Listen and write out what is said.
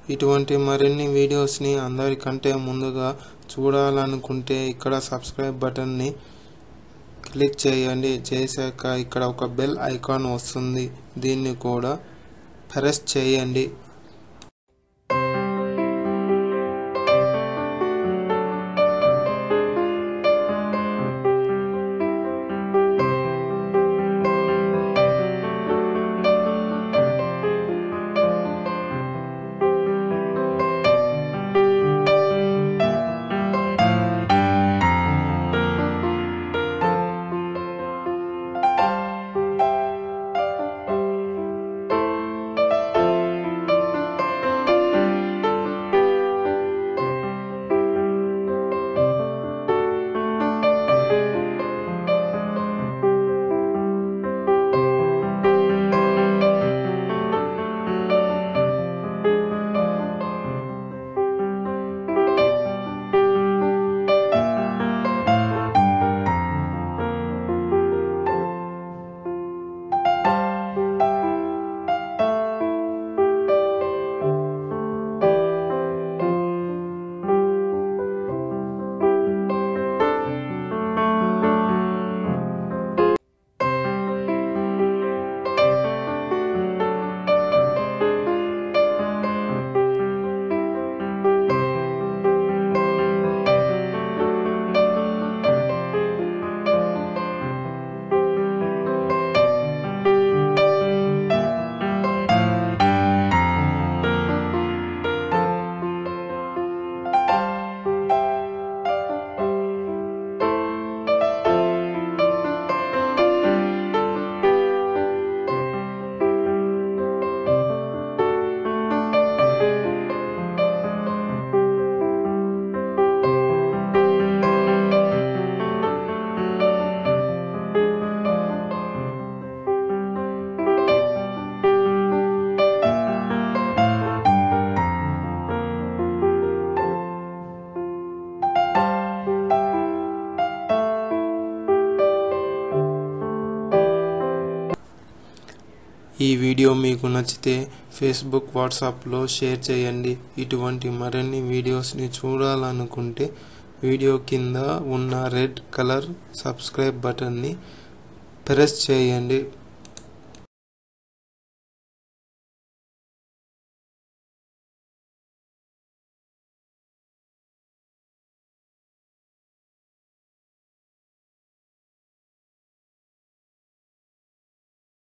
ఇటువంటి మరిన్ని వీడియోస్ ని అందరికంటే ముందుగా చూడాలనుకుంటే ఇక్కడ సబ్స్క్రైబ్ బటన్ ని క్లిక్ చేయండి. చేశాక ఇక్కడ ఒక బెల్ ఐకాన్ వస్తుంది, దీన్ని కూడా ప్రెస్ చేయండి. ఈ వీడియో మీకు నచ్చితే ఫేస్బుక్, వాట్సాప్లో షేర్ చేయండి. ఇటువంటి మరిన్ని వీడియోస్ని చూడాలనుకుంటే వీడియో కింద ఉన్న రెడ్ కలర్ సబ్స్క్రైబ్ బటన్ని ప్రెస్ చేయండి.